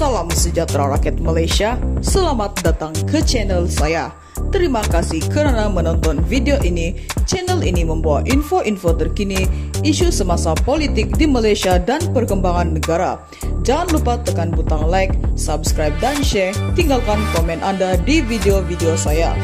Salam sejahtera rakyat Malaysia, selamat datang ke channel saya. Terima kasih kerana menonton video ini. Channel ini membawa info-info terkini, isu semasa politik di Malaysia dan perkembangan negara. Jangan lupa tekan butang like, subscribe dan share. Tinggalkan komen Anda di video-video saya.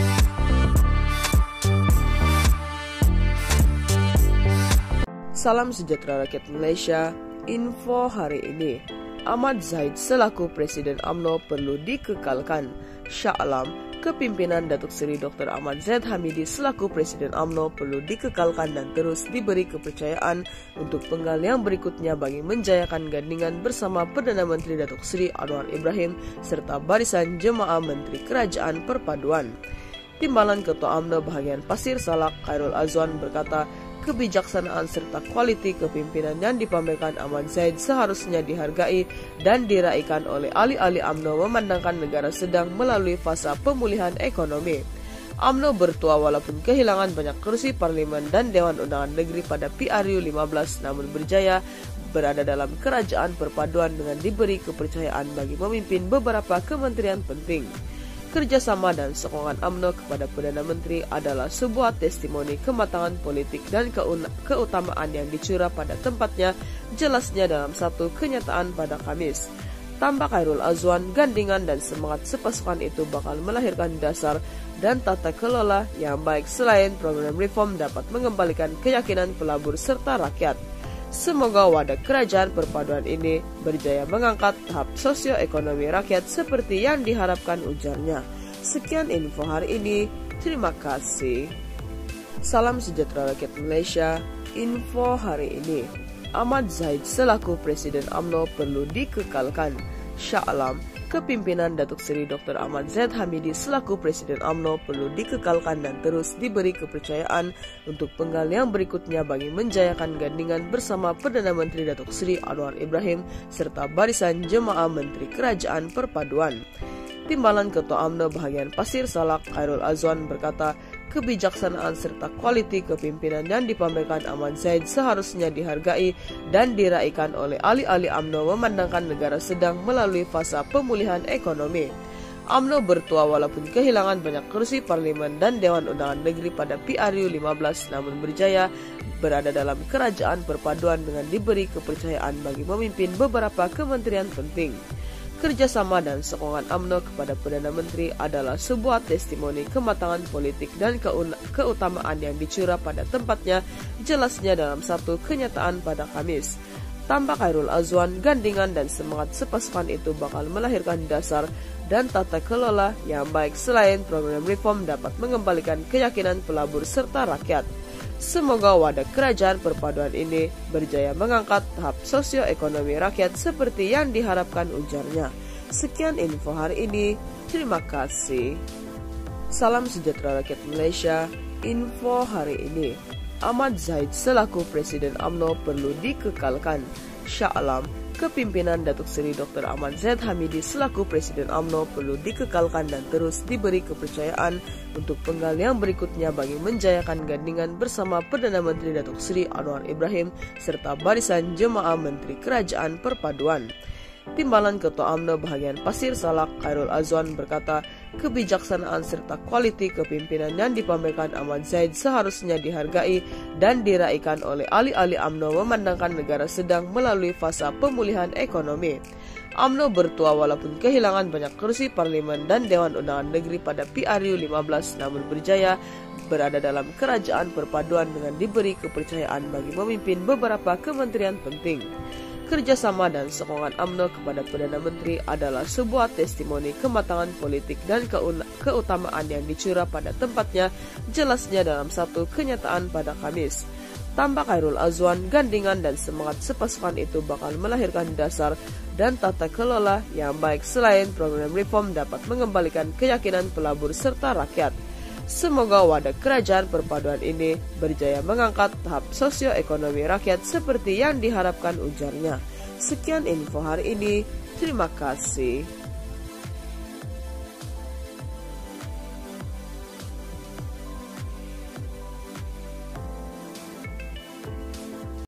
Salam sejahtera rakyat Malaysia. Info hari ini, Ahmad Zahid selaku Presiden UMNO perlu dikekalkan. Shah Alam, kepimpinan Datuk Seri Dr. Ahmad Zahid Hamidi selaku Presiden UMNO perlu dikekalkan dan terus diberi kepercayaan untuk penggal yang berikutnya bagi menjayakan gandingan bersama Perdana Menteri Datuk Seri Anwar Ibrahim serta barisan Jemaah Menteri Kerajaan Perpaduan. Timbalan Ketua UMNO bahagian Pasir Salak Khairul Azwan berkata, kebijaksanaan serta kualiti kepimpinan yang dipamerkan Ahmad Zahid seharusnya dihargai dan diraikan oleh ahli-ahli UMNO memandangkan negara sedang melalui fasa pemulihan ekonomi. UMNO bertua walaupun kehilangan banyak kursi parlimen dan Dewan Undangan Negeri pada PRU 15 namun berjaya berada dalam kerajaan perpaduan dengan diberi kepercayaan bagi memimpin beberapa kementerian penting. Kerjasama dan sokongan UMNO kepada Perdana Menteri adalah sebuah testimoni kematangan politik dan keutamaan yang dicurah pada tempatnya, jelasnya dalam satu kenyataan pada Khamis. Tambah Khairul Azwan, gandingan dan semangat sepasukan itu bakal melahirkan dasar dan tata kelola yang baik selain program reform dapat mengembalikan keyakinan pelabur serta rakyat. Semoga wadah kerajaan perpaduan ini berjaya mengangkat tahap sosioekonomi rakyat seperti yang diharapkan, ujarnya. Sekian info hari ini, terima kasih. Salam sejahtera rakyat Malaysia. Info hari ini, Ahmad Zahid selaku Presiden UMNO perlu dikekalkan. Shah Alam, kepimpinan Datuk Seri Dr. Ahmad Zahid Hamidi selaku Presiden UMNO perlu dikekalkan dan terus diberi kepercayaan untuk penggal yang berikutnya bagi menjayakan gandingan bersama Perdana Menteri Datuk Seri Anwar Ibrahim serta barisan Jemaah Menteri Kerajaan Perpaduan. Timbalan Ketua UMNO bahagian Pasir Salak Khairul Azwan berkata, kebijaksanaan serta kualiti kepimpinan yang dipamerkan Ahmad Zahid seharusnya dihargai dan diraikan oleh ahli-ahli UMNO memandangkan negara sedang melalui fasa pemulihan ekonomi. UMNO bertua walaupun kehilangan banyak kursi parlimen dan Dewan Undangan Negeri pada PRU 15 namun berjaya berada dalam kerajaan perpaduan dengan diberi kepercayaan bagi memimpin beberapa kementerian penting. Kerjasama dan sokongan UMNO kepada Perdana Menteri adalah sebuah testimoni kematangan politik dan keutamaan yang dicurah pada tempatnya, jelasnya dalam satu kenyataan pada Khamis. Tambah Khairul Azwan, gandingan dan semangat sepasukan itu bakal melahirkan dasar dan tata kelola yang baik selain program reform dapat mengembalikan keyakinan pelabur serta rakyat. Semoga wadah kerajaan perpaduan ini berjaya mengangkat tahap sosioekonomi rakyat seperti yang diharapkan, ujarnya. Sekian info hari ini, terima kasih. Salam sejahtera rakyat Malaysia. Info hari ini, Ahmad Zahid selaku Presiden UMNO perlu dikekalkan. Shah Alam, kepimpinan Datuk Seri Dr. Ahmad Zahid Hamidi selaku Presiden UMNO perlu dikekalkan dan terus diberi kepercayaan untuk penggal yang berikutnya bagi menjayakan gandingan bersama Perdana Menteri Datuk Seri Anwar Ibrahim serta barisan Jemaah Menteri Kerajaan Perpaduan. Timbalan Ketua UMNO bahagian Pasir Salak Khairul Azwan berkata, kebijaksanaan serta kualiti kepimpinan yang dipamerkan Ahmad Zahid seharusnya dihargai dan diraikan oleh ahli-ahli UMNO memandangkan negara sedang melalui fasa pemulihan ekonomi. UMNO bertua walaupun kehilangan banyak kursi parlimen dan Dewan Undangan Negeri pada PRU 15 namun berjaya berada dalam kerajaan perpaduan dengan diberi kepercayaan bagi memimpin beberapa kementerian penting. Kerjasama dan sokongan UMNO kepada Perdana Menteri adalah sebuah testimoni kematangan politik dan keutamaan yang dicurah pada tempatnya, jelasnya dalam satu kenyataan pada Khamis. Tambah Khairul Azwan, gandingan dan semangat sepasukan itu bakal melahirkan dasar dan tata kelola yang baik selain program reform dapat mengembalikan keyakinan pelabur serta rakyat. Semoga wadah kerajaan perpaduan ini berjaya mengangkat tahap sosioekonomi rakyat seperti yang diharapkan, ujarnya. Sekian info hari ini, terima kasih.